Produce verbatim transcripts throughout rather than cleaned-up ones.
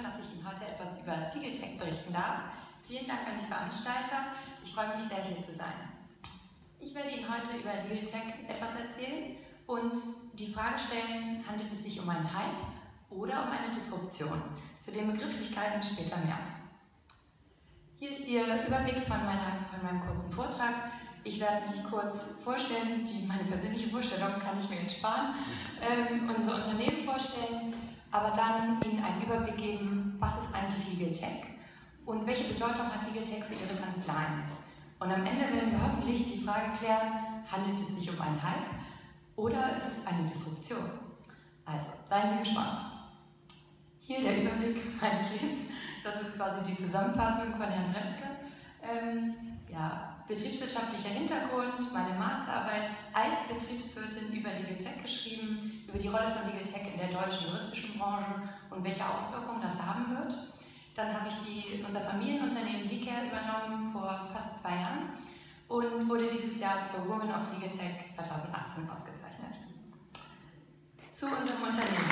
dass ich Ihnen heute etwas über Legal Tech berichten darf. Vielen Dank an die Veranstalter. Ich freue mich sehr, hier zu sein. Ich werde Ihnen heute über Legal Tech etwas erzählen und die Frage stellen, handelt es sich um einen Hype oder um eine Disruption? Zu den Begrifflichkeiten später mehr. Hier ist der Überblick von, meiner, von meinem kurzen Vortrag. Ich werde mich kurz vorstellen, die, meine persönliche Vorstellung kann ich mir jetzt sparen, ähm, unser Unternehmen vorstellen, aber dann Ihnen einen Überblick geben, was ist eigentlich Legal Tech und welche Bedeutung hat Legal Tech für Ihre Kanzleien. Und am Ende werden wir hoffentlich die Frage klären, handelt es sich um einen Hype oder ist es eine Disruption? Also, seien Sie gespannt. Hier der Überblick meines Lebens, das ist quasi die Zusammenfassung von Herrn Dreske. Ähm, ja, betriebswirtschaftlicher Hintergrund, meine Masterarbeit als Betriebswirtin über Legal Tech geschrieben, über die Rolle von Legal Tech in der deutschen juristischen Branche und welche Auswirkungen das haben wird. Dann habe ich die, unser Familienunternehmen Licare übernommen vor fast zwei Jahren und wurde dieses Jahr zur Woman of Legal Tech zweitausendachtzehn ausgezeichnet. Zu unserem Unternehmen.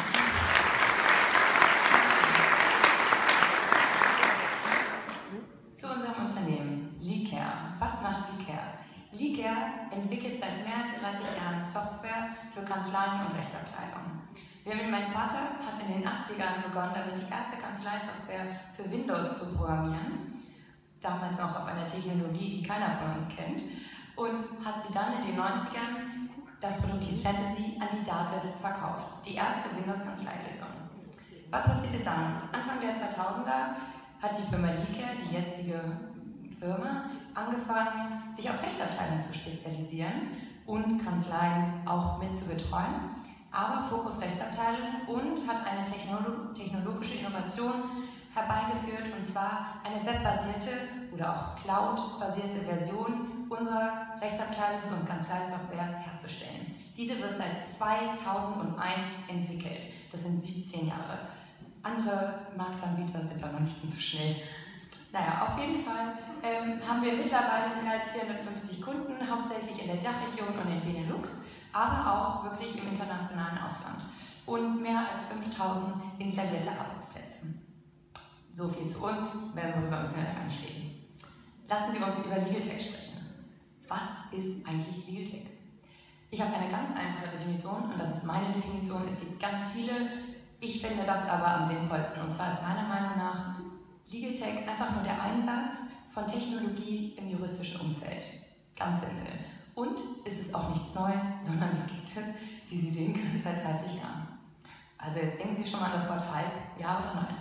Zu unserem Unternehmen, Licare. Was macht Licare? Licare entwickelt seit mehr als dreißig Jahren Software für Kanzleien und Rechtsabteilungen. Mein Vater hat in den achtzigern begonnen, damit die erste Kanzleisoftware für Windows zu programmieren, damals noch auf einer Technologie, die keiner von uns kennt, und hat sie dann in den neunzigern, das Produkt hieß Fantasy, an die Dativ verkauft, die erste Windows-Kanzleilösung. Was passierte dann? Anfang der zweitausender hat die Firma Licare, die jetzige Firma, angefangen, sich auf Rechtsabteilungen zu spezialisieren und Kanzleien auch mit zu betreuen, aber Fokus Rechtsabteilung, und hat eine Technolo technologische Innovation herbeigeführt, und zwar eine webbasierte oder auch Cloud-basierte Version unserer Rechtsabteilungs- und Kanzleisoftware herzustellen. Diese wird seit zweitausendeins entwickelt. Das sind siebzehn Jahre. Andere Marktanbieter sind da noch nicht ganz so schnell. Naja, auf jeden Fall ähm, haben wir mittlerweile mehr als vierhundertfünfzig Kunden, hauptsächlich in der Dachregion und in Benelux, aber auch wirklich im internationalen Ausland. Und mehr als fünftausend installierte Arbeitsplätze. So viel zu uns, worüber müssen wir da gar nicht reden. Lassen Sie uns über Legal Tech sprechen. Was ist eigentlich Legal Tech? Ich habe eine ganz einfache Definition und das ist meine Definition. Es gibt ganz viele. Ich finde das aber am sinnvollsten, und zwar ist meiner Meinung nach Legal Tech einfach nur der Einsatz von Technologie im juristischen Umfeld. Ganz simpel. Und es ist auch nichts Neues, sondern es gibt es, wie Sie sehen können, seit dreißig Jahren. Also jetzt denken Sie schon mal an das Wort Hype, ja oder nein?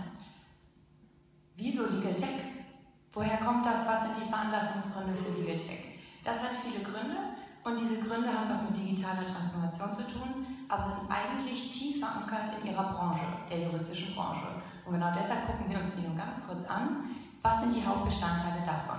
Wieso Legal Tech? Woher kommt das? Was sind die Veranlassungsgründe für Legal Tech? Das hat viele Gründe. Und diese Gründe haben was mit digitaler Transformation zu tun, aber sind eigentlich tief verankert in ihrer Branche, der juristischen Branche. Und genau deshalb gucken wir uns die nur ganz kurz an. Was sind die Hauptbestandteile davon?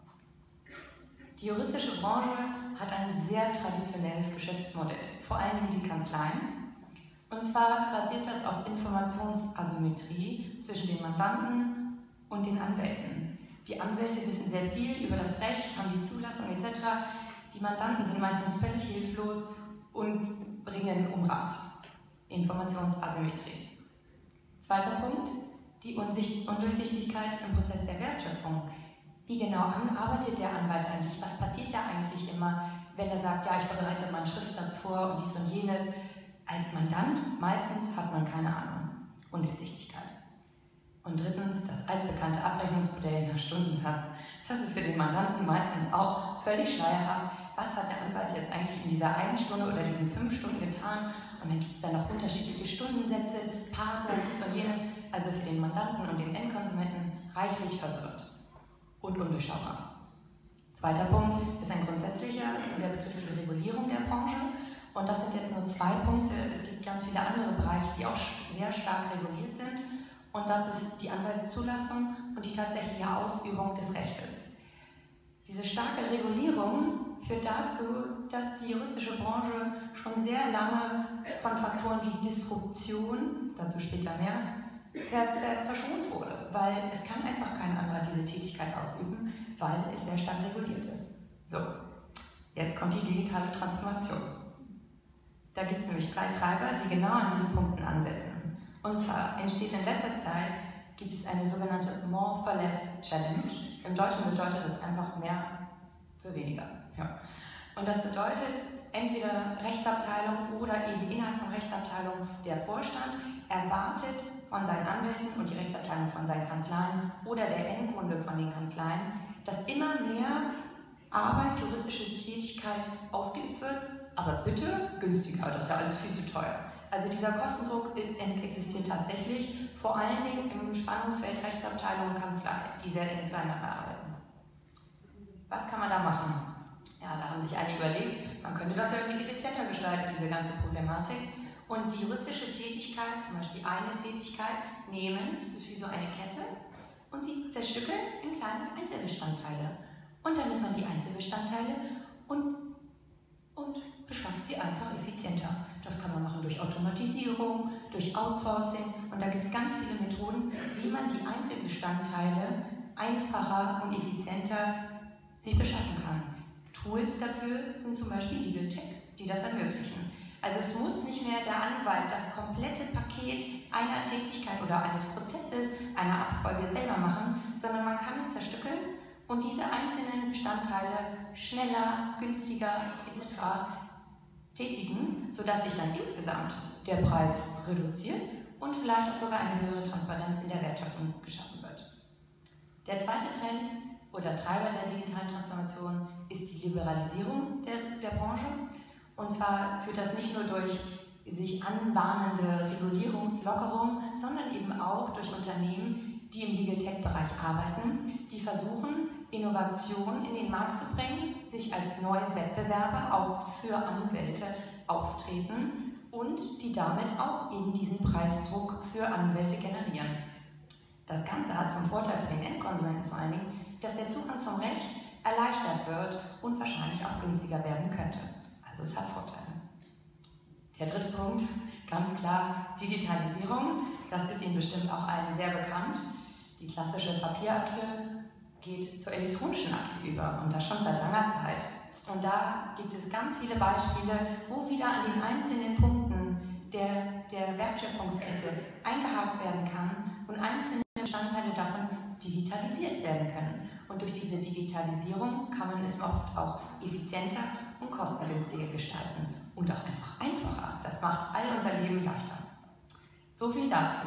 Die juristische Branche hat ein sehr traditionelles Geschäftsmodell, vor allen Dingen die Kanzleien. Und zwar basiert das auf Informationsasymmetrie zwischen den Mandanten und den Anwälten. Die Anwälte wissen sehr viel über das Recht, haben die Zulassung et cetera. Die Mandanten sind meistens völlig hilflos und bringen um Rat. Informationsasymmetrie. Zweiter Punkt, die Undurchsichtigkeit im Prozess der Wertschöpfung. Wie genau arbeitet der Anwalt eigentlich? Was passiert da eigentlich immer, wenn er sagt, ja, ich bereite meinen Schriftsatz vor und dies und jenes? Als Mandant meistens hat man keine Ahnung. Undurchsichtigkeit. Und drittens, das altbekannte Abrechnungsmodell nach Stundensatz. Das ist für den Mandanten meistens auch völlig schleierhaft. Was hat der Anwalt jetzt eigentlich in dieser einen Stunde oder diesen fünf Stunden getan? Und dann gibt es dann noch unterschiedliche Stundensätze, Partner, dies und jenes. Also für den Mandanten und den Endkonsumenten reichlich verwirrt und undurchschaubar. Zweiter Punkt ist ein grundsätzlicher, der betrifft die Regulierung der Branche. Und das sind jetzt nur zwei Punkte. Es gibt ganz viele andere Bereiche, die auch sehr stark reguliert sind. Und das ist die Anwaltszulassung und die tatsächliche Ausübung des Rechtes. Diese starke Regulierung führt dazu, dass die juristische Branche schon sehr lange von Faktoren wie Disruption, dazu später mehr, ver ver verschont wurde, weil es kann einfach kein anderer diese Tätigkeit ausüben, weil es sehr stark reguliert ist. So, jetzt kommt die digitale Transformation. Da gibt es nämlich drei Treiber, die genau an diesen Punkten ansetzen. Und zwar entsteht in letzter Zeit gibt es eine sogenannte More for Less Challenge. Im Deutschen bedeutet das einfach mehr für weniger. Ja. Und das bedeutet, entweder Rechtsabteilung oder eben innerhalb von Rechtsabteilung der Vorstand erwartet von seinen Anwälten und die Rechtsabteilung von seinen Kanzleien oder der Endkunde von den Kanzleien, dass immer mehr Arbeit, juristische Tätigkeit ausgeübt wird, aber bitte günstiger, das ist ja alles viel zu teuer. Also dieser Kostendruck ist, existiert tatsächlich, vor allen Dingen im Spannungsfeld Rechtsabteilung und Kanzlei, die sehr eng zueinander arbeiten. Was kann man da machen? Ja, da haben sich einige überlegt, man könnte das ja irgendwie effizienter gestalten, diese ganze Problematik. Und die juristische Tätigkeit, zum Beispiel eine Tätigkeit, nehmen, das ist wie so eine Kette, und sie zerstückeln in kleine Einzelbestandteile. Und dann nimmt man die Einzelbestandteile und, und beschafft sie einfach effizienter. Das kann man machen durch Automatisierung, durch Outsourcing, und da gibt es ganz viele Methoden, wie man die Einzelbestandteile einfacher und effizienter sich beschaffen kann. Tools dafür sind zum Beispiel Legal Tech, die das ermöglichen. Also es muss nicht mehr der Anwalt das komplette Paket einer Tätigkeit oder eines Prozesses, einer Abfolge selber machen, sondern man kann es zerstückeln und diese einzelnen Bestandteile schneller, günstiger et cetera tätigen, sodass sich dann insgesamt der Preis reduziert und vielleicht auch sogar eine höhere Transparenz in der Wertschöpfung geschaffen wird. Der zweite Trend oder Treiber der digitalen Transformation ist die Liberalisierung der, der Branche. Und zwar führt das nicht nur durch sich anbahnende Regulierungslockerung, sondern eben auch durch Unternehmen, die im Legal Tech-Bereich arbeiten, die versuchen, Innovation in den Markt zu bringen, sich als neue Wettbewerber auch für Anwälte auftreten und die damit auch eben diesen Preisdruck für Anwälte generieren. Das Ganze hat zum Vorteil für den Endkonsumenten vor allen Dingen, dass der Zugang zum Recht erleichtert wird und wahrscheinlich auch günstiger werden könnte. Also es hat Vorteile. Der dritte Punkt, ganz klar Digitalisierung. Das ist Ihnen bestimmt auch allen sehr bekannt. Die klassische Papierakte geht zur elektronischen Akte über und das schon seit langer Zeit. Und da gibt es ganz viele Beispiele, wo wieder an den einzelnen Punkten der, der Wertschöpfungskette eingehakt werden kann und einzelne Bestandteile davon digitalisiert werden können. Und durch diese Digitalisierung kann man es oft auch effizienter und kostengünstiger gestalten und auch einfach einfacher. Das macht all unser Leben leichter. So viel dazu.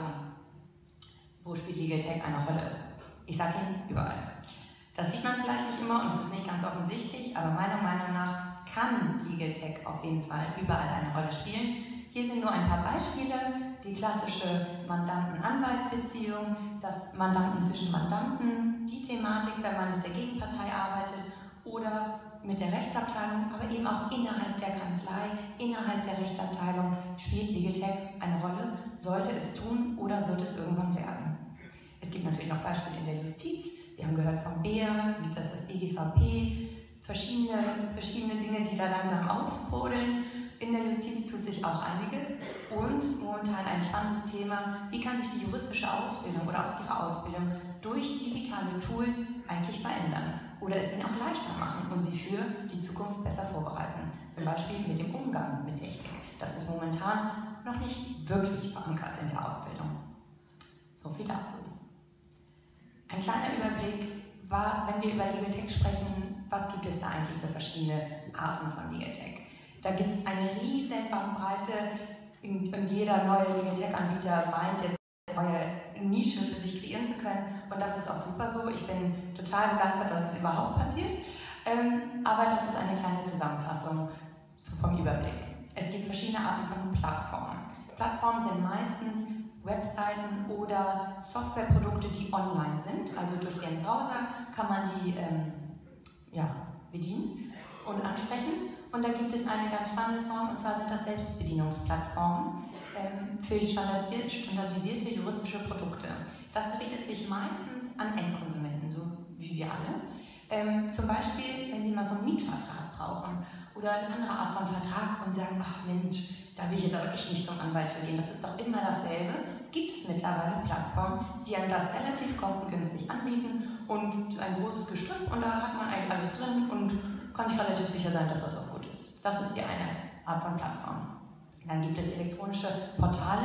Wo spielt Legal Tech eine Rolle? Ich sage Ihnen, überall. Das sieht man vielleicht nicht immer und es ist nicht ganz offensichtlich, aber meiner Meinung nach kann Legal Tech auf jeden Fall überall eine Rolle spielen. Hier sind nur ein paar Beispiele. Die klassische Mandanten-Anwaltsbeziehung, das Mandanten zwischen Mandanten, die Thematik, wenn man mit der Gegenpartei arbeitet oder mit der Rechtsabteilung, aber eben auch innerhalb der Kanzlei, innerhalb der Rechtsabteilung spielt Legal Tech eine Rolle, sollte es tun oder wird es irgendwann werden. Es gibt natürlich auch Beispiele in der Justiz. Wir haben gehört vom B E A, gibt es das E G V P, verschiedene, verschiedene Dinge, die da langsam aufbrodeln. In der Justiz tut sich auch einiges und momentan ein spannendes Thema, wie kann sich die juristische Ausbildung oder auch ihre Ausbildung durch digitale Tools eigentlich verändern oder es ihnen auch leichter machen und sie für die Zukunft besser vorbereiten. Zum Beispiel mit dem Umgang mit Technik. Das ist momentan noch nicht wirklich verankert in der Ausbildung. So viel dazu. Ein kleiner Überblick war, wenn wir über Legal Tech sprechen, was gibt es da eigentlich für verschiedene Arten von Legal Tech? Da gibt es eine riesen Bandbreite und jeder neue Legal Tech-Anbieter meint jetzt eine neue Nische für sich kreieren zu können und das ist auch super so. Ich bin total begeistert, dass es überhaupt passiert, ähm, aber das ist eine kleine Zusammenfassung vom Überblick. Es gibt verschiedene Arten von Plattformen. Plattformen sind meistens Webseiten oder Softwareprodukte, die online sind, also durch Ihren Browser kann man die ähm, ja, bedienen und ansprechen. Und da gibt es eine ganz spannende Form, und zwar sind das Selbstbedienungsplattformen ähm, für standardisierte, standardisierte juristische Produkte. Das richtet sich meistens an Endkonsumenten, so wie wir alle. Ähm, zum Beispiel, wenn Sie mal so einen Mietvertrag brauchen oder eine andere Art von Vertrag und sagen, ach Mensch, da will ich jetzt aber echt nicht zum Anwalt für gehen, das ist doch immer dasselbe, gibt es mittlerweile Plattformen, die einem das relativ kostengünstig anbieten und ein großes Gestrüpp und da hat man eigentlich alles drin und kann sich relativ sicher sein, dass das auch gut ist. Das ist die eine Art von Plattform. Dann gibt es elektronische Portale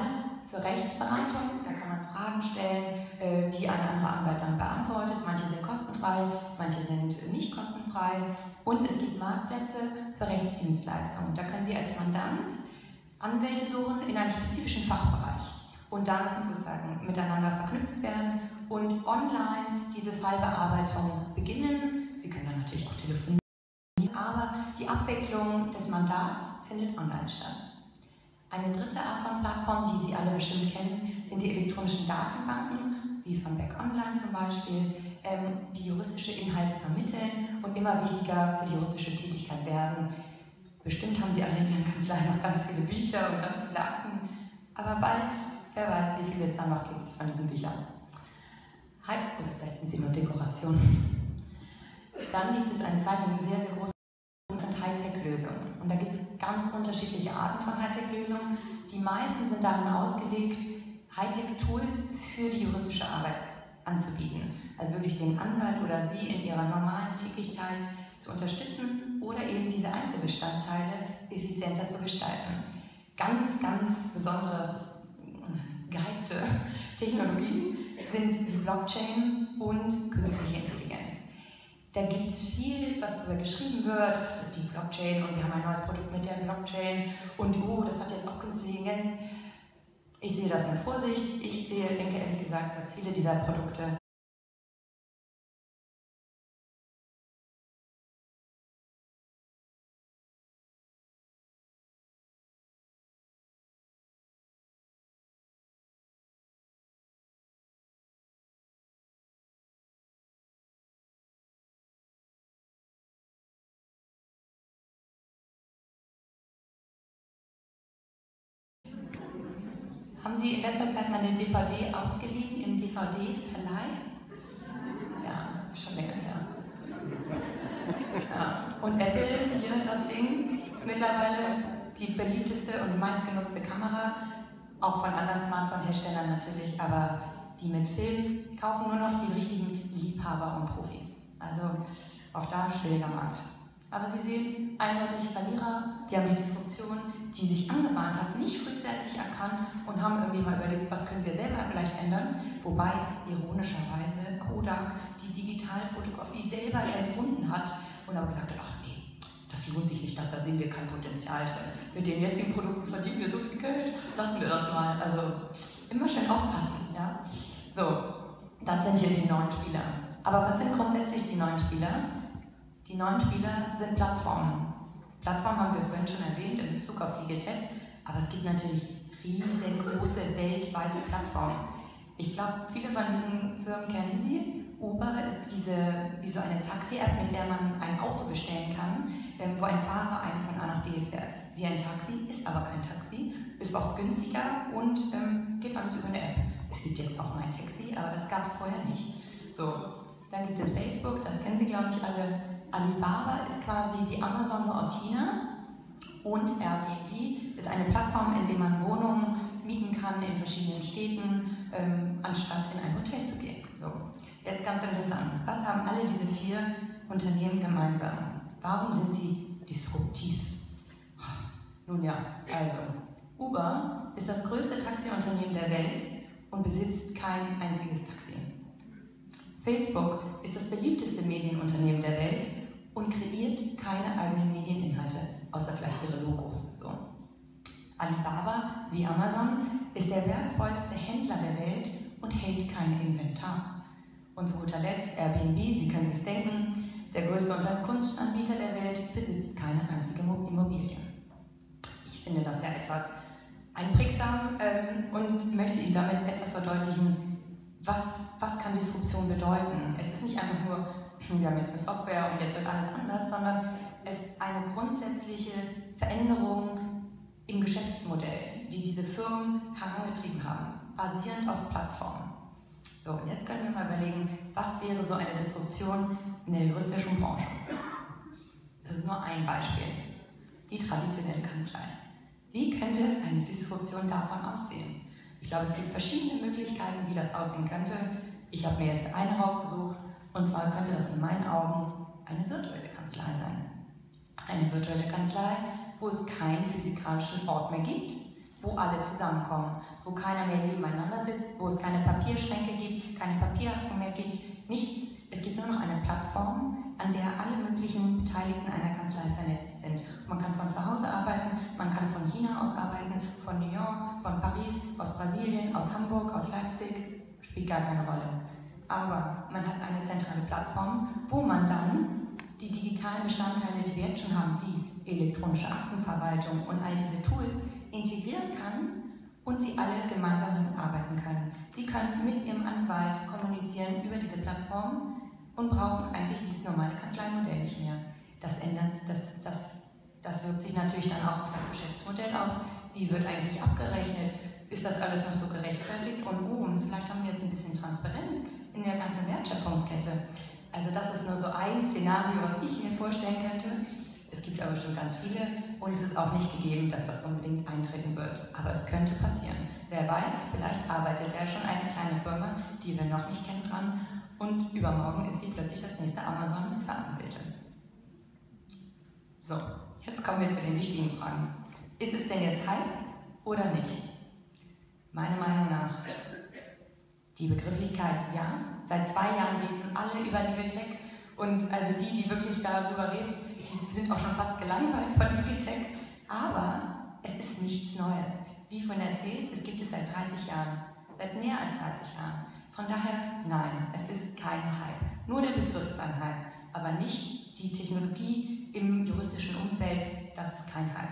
für Rechtsberatung. Da kann man Fragen stellen, die ein anderer Anwalt dann beantwortet. Manche sind kostenfrei, manche sind nicht kostenfrei. Und es gibt Marktplätze für Rechtsdienstleistungen. Da können Sie als Mandant Anwälte suchen in einem spezifischen Fachbereich und dann sozusagen miteinander verknüpft werden und online diese Fallbearbeitung beginnen. Sie können dann natürlich auch telefonieren, aber die Abwicklung des Mandats findet online statt. Eine dritte Art von Plattform, die Sie alle bestimmt kennen, sind die elektronischen Datenbanken, wie von Beck Online zum Beispiel, die juristische Inhalte vermitteln und immer wichtiger für die juristische Tätigkeit werden. Bestimmt haben Sie alle in Ihren Kanzleien noch ganz viele Bücher und ganz viele Akten, aber bald, wer weiß, wie viele es dann noch gibt von diesen Büchern. Oder vielleicht sind sie nur Dekoration. Dann gibt es einen zweiten sehr, sehr großen Hightech-Lösungen. Und da gibt es ganz unterschiedliche Arten von Hightech-Lösungen. Die meisten sind darin ausgelegt, Hightech-Tools für die juristische Arbeit anzubieten. Also wirklich den Anwalt oder Sie in Ihrer normalen Tätigkeit zu unterstützen oder eben diese Einzelbestandteile effizienter zu gestalten. Ganz, ganz besonderes gehypte Technologien sind die Blockchain und künstliche Intelligenz. Da gibt es viel, was darüber geschrieben wird, das ist die Blockchain und wir haben ein neues Produkt mit der Blockchain und oh, das hat jetzt auch künstliche Intelligenz. Ich sehe das mit Vorsicht. Ich sehe, denke ehrlich gesagt, dass viele dieser Produkte Haben Sie in letzter Zeit meine D V D ausgeliehen im D V D-Verleih? Ja, schon länger her. Ja. Und Apple, hier das Ding, ist mittlerweile die beliebteste und meistgenutzte Kamera, auch von anderen Smartphone-Herstellern natürlich, aber die mit Film kaufen nur noch die richtigen Liebhaber und Profis. Also auch da schwieriger Markt. Aber Sie sehen, eindeutig Verlierer, die haben die Disruption, die sich angebahnt hat, nicht frühzeitig erkannt und haben irgendwie mal überlegt, was können wir selber vielleicht ändern. Wobei, ironischerweise, Kodak die Digitalfotografie selber erfunden hat und aber gesagt hat, ach nee, das lohnt sich nicht, da sehen wir kein Potenzial drin. Mit den jetzigen Produkten verdienen wir so viel Geld, lassen wir das mal. Also immer schön aufpassen. Ja? So, das sind hier die neuen Spieler. Aber was sind grundsätzlich die neuen Spieler? Die neuen Spieler sind Plattformen. Plattformen haben wir vorhin schon erwähnt in Bezug auf Legal Tech, aber es gibt natürlich riesengroße weltweite Plattformen. Ich glaube, viele von diesen Firmen kennen Sie. Uber ist diese, wie so eine Taxi-App, mit der man ein Auto bestellen kann, ähm, wo ein Fahrer einen von A nach B fährt. Wie ein Taxi, ist aber kein Taxi, ist oft günstiger und ähm, geht alles über eine App. Es gibt jetzt auch mein Taxi, aber das gab es vorher nicht. So, dann gibt es Facebook, das kennen Sie, glaube ich, alle. Alibaba ist quasi wie Amazon nur aus China und Airbnb ist eine Plattform, in der man Wohnungen mieten kann in verschiedenen Städten, ähm, anstatt in ein Hotel zu gehen. So, jetzt ganz interessant. Was haben alle diese vier Unternehmen gemeinsam? Warum sind sie disruptiv? Nun ja, also Uber ist das größte Taxiunternehmen der Welt und besitzt kein einziges Taxi. Facebook ist das beliebteste Medienunternehmen der Welt und kreiert keine eigenen Medieninhalte, außer vielleicht ihre Logos. So. Alibaba, wie Amazon, ist der wertvollste Händler der Welt und hält kein Inventar. Und zu guter Letzt Airbnb, Sie können sich denken, der größte Unterkunftsanbieter der Welt, besitzt keine einzige Immobilie. Ich finde das ja etwas einprägsam ähm, und möchte Ihnen damit etwas verdeutlichen, Was, was kann Disruption bedeuten? Es ist nicht einfach nur, wir haben jetzt eine Software und jetzt wird alles anders, sondern es ist eine grundsätzliche Veränderung im Geschäftsmodell, die diese Firmen herangetrieben haben, basierend auf Plattformen. So, und jetzt können wir mal überlegen, was wäre so eine Disruption in der juristischen Branche? Das ist nur ein Beispiel. Die traditionelle Kanzlei. Wie könnte eine Disruption davon aussehen? Ich glaube, es gibt verschiedene Möglichkeiten, wie das aussehen könnte. Ich habe mir jetzt eine rausgesucht, und zwar könnte das in meinen Augen eine virtuelle Kanzlei sein. Eine virtuelle Kanzlei, wo es keinen physikalischen Ort mehr gibt, wo alle zusammenkommen, wo keiner mehr nebeneinander sitzt, wo es keine Papierschränke gibt, keine Papierhaken mehr gibt, nichts. Es gibt nur noch eine Plattform, an der alle möglichen Beteiligten einer Kanzlei vernetzt sind. Man kann von zu Hause arbeiten, man kann von China aus arbeiten, von New York, von Paris, aus Brasilien, aus Hamburg, aus Leipzig, spielt gar keine Rolle. Aber man hat eine zentrale Plattform, wo man dann die digitalen Bestandteile, die wir jetzt schon haben, wie elektronische Aktenverwaltung und all diese Tools, integrieren kann und sie alle gemeinsam damit arbeiten können. Sie können mit ihrem Anwalt kommunizieren über diese Plattform und brauchen eigentlich dieses normale Kanzleimodell nicht mehr. Das ändert, das, das, das wirkt sich natürlich dann auch auf das Geschäftsmodell auf. Wie wird eigentlich abgerechnet? Ist das alles noch so gerechtfertigt? Und oh, und vielleicht haben wir jetzt ein bisschen Transparenz in der ganzen Wertschöpfungskette. Also das ist nur so ein Szenario, was ich mir vorstellen könnte. Es gibt aber schon ganz viele und es ist auch nicht gegeben, dass das unbedingt eintreten wird. Aber es könnte passieren. Wer weiß, vielleicht arbeitet ja schon eine kleine Firma, die wir noch nicht kennen, dran und übermorgen ist sie plötzlich das nächste Amazon für Anwälte. So, jetzt kommen wir zu den wichtigen Fragen. Ist es denn jetzt Hype oder nicht? Meiner Meinung nach die Begrifflichkeit, ja. Seit zwei Jahren reden alle über Legal Tech und also die, die wirklich darüber reden, die sind auch schon fast gelangweilt von Legal Tech. Aber es ist nichts Neues. Wie vorhin erzählt, es gibt es seit dreißig Jahren, seit mehr als dreißig Jahren. Von daher, nein, es ist kein Hype. Nur der Begriff ist ein Hype, aber nicht die Technologie im juristischen Umfeld, das ist kein Hype.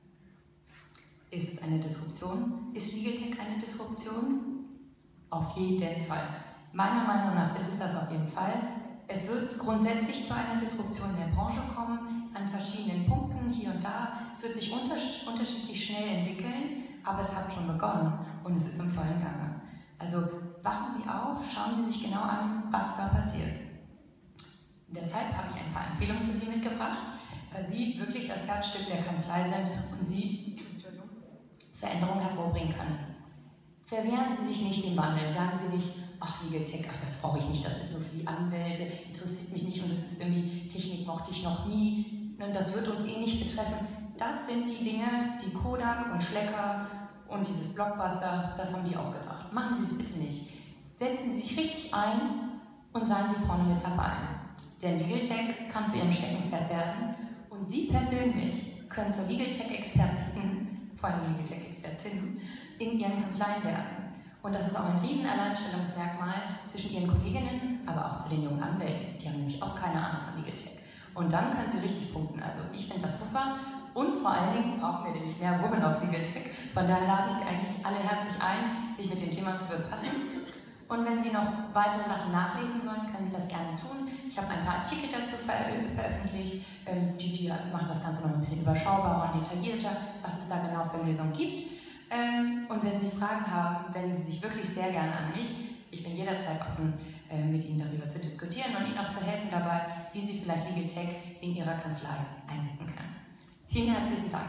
Ist es eine Disruption? Ist Legal Tech eine Disruption? Auf jeden Fall. Meiner Meinung nach ist es das auf jeden Fall. Es wird grundsätzlich zu einer Disruption der Branche kommen, an verschiedenen Punkten, hier und da. Es wird sich unters unterschiedlich schnell entwickeln, aber es hat schon begonnen und es ist im vollen Gange. Also wachen Sie auf, schauen Sie sich genau an, was da passiert. Deshalb habe ich ein paar Empfehlungen für Sie mitgebracht, weil Sie wirklich das Herzstück der Kanzlei sind und Sie Veränderungen hervorbringen können. Verwehren Sie sich nicht dem Wandel, sagen Sie nicht, ach Legal Tech, ach das brauche ich nicht, das ist nur für die Anwälte, interessiert mich nicht und das ist irgendwie, Technik mochte ich noch nie und das wird uns eh nicht betreffen. Das sind die Dinge, die Kodak und Schlecker und dieses Blockbuster, das haben die auch gedacht. Machen Sie es bitte nicht. Setzen Sie sich richtig ein und seien Sie vorne mit dabei. Denn Legal Tech kann zu Ihrem Steckenpferd werden und Sie persönlich können zur Legal Tech-Expertin, vor allem Legal Tech-Expertin, in Ihren Kanzleien werden. Und das ist auch ein riesen Alleinstellungsmerkmal zwischen Ihren Kolleginnen, aber auch zu den jungen Anwälten. Die haben nämlich auch keine Ahnung von Legal Tech. Und dann können Sie richtig punkten. Also ich finde das super. Und vor allen Dingen brauchen wir nämlich mehr Women auf Legal Tech. Von daher lade ich Sie eigentlich alle herzlich ein, sich mit dem Thema zu befassen. Und wenn Sie noch weitere Sachen nachlesen wollen, können Sie das gerne tun. Ich habe ein paar Artikel dazu ver veröffentlicht. Ähm, die, die machen das Ganze noch ein bisschen überschaubarer und detaillierter, was es da genau für Lösungen gibt. Ähm, und wenn Sie Fragen haben, wenden Sie sich wirklich sehr gerne an mich. Ich bin jederzeit offen, äh, mit Ihnen darüber zu diskutieren und Ihnen auch zu helfen dabei, wie Sie vielleicht Legal Tech in Ihrer Kanzlei einsetzen können. Vielen herzlichen Dank.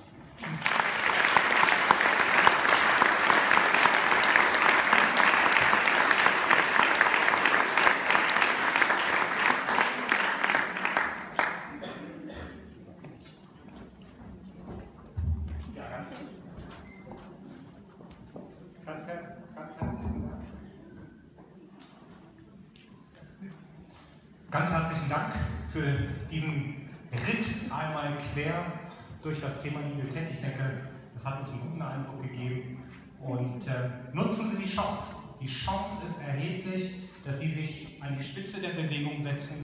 Ganz herzlichen Dank für diesen Ritt einmal quer durch das Thema Legal Tech. Ich denke, das hat uns einen guten Eindruck gegeben. Und äh, nutzen Sie die Chance. Die Chance ist erheblich, dass Sie sich an die Spitze der Bewegung setzen.